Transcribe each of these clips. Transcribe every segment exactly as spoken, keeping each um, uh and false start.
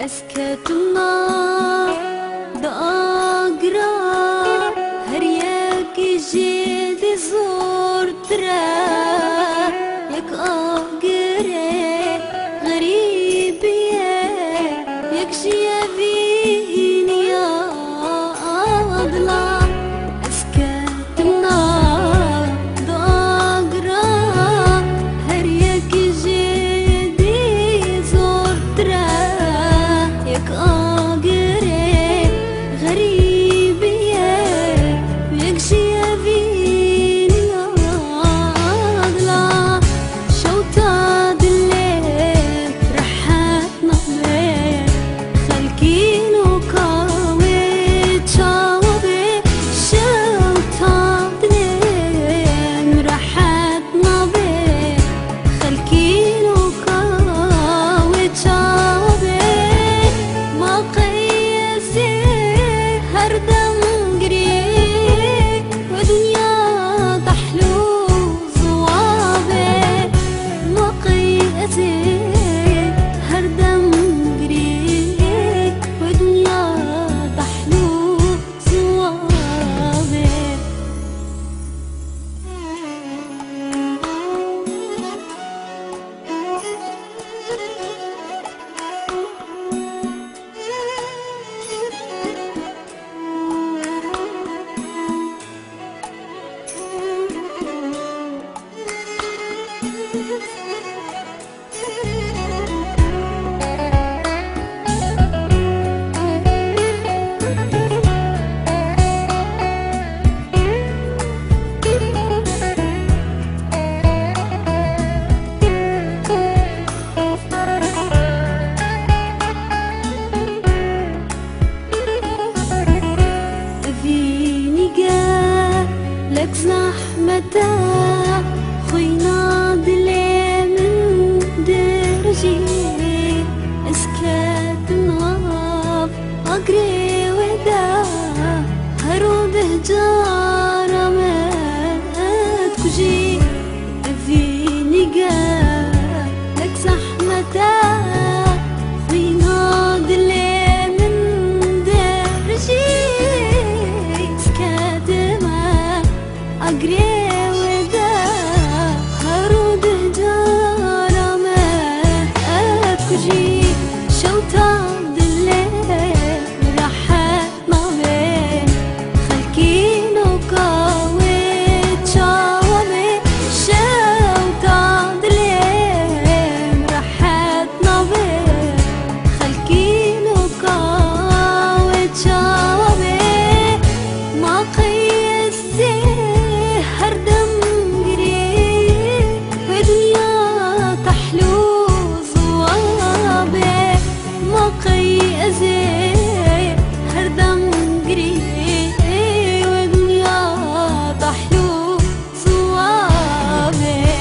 اسكتنا داغرا هرياك جيد زور ترى يك اغري غريب يك شي فيني يا اضلا اسكتنا داغرا هرياك جيد زور ترى يك اغري غريب يك شي فيني يا اضلا شوطة دليل رحاتنا بيه خلكين وكاوي تشاوبي شوطة دليل رحاتنا بيه خلكين وكاوي تشاوبي ما قيسي هردم قريب ودنيا تحلو صوابي ما قيسي هردم قريب ودنيا تحلو صوابي فيني قال لك زحمة خوينا دلي من درجي اسكت ناف اقري ودا هرود هجارة ما تكجي فيني قال لك زحمة خوينا دلي من درجي أقري ودا هرود هجارة ما أتكجي شوطة دليل رحاتنا بيه خلكين وكاوي تشاوبي شوطة دليل رحاتنا بيه خلكين وكاوي تشاوبي ما قيسي هردم قريب ودنيا تحلو صوابي ما قيسي هردم قريب ودنيا تحلو صوابي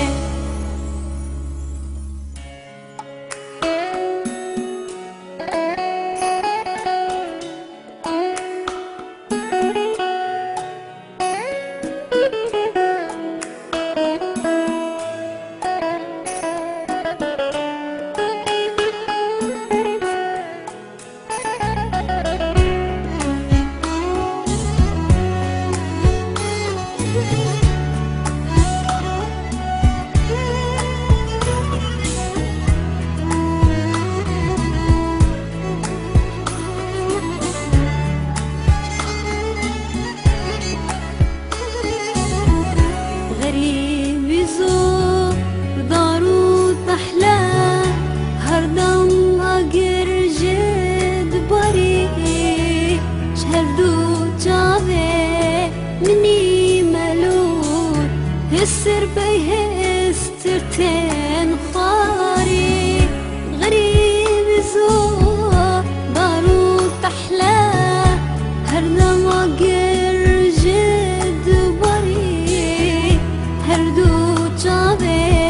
غريب يزور دارو تحلى هردم أقر جد بري شهدو جابي مني ملول هسر بيه استرتين خاري غريب يزور دارو تحلى هردم أقر جد بري هردو جابي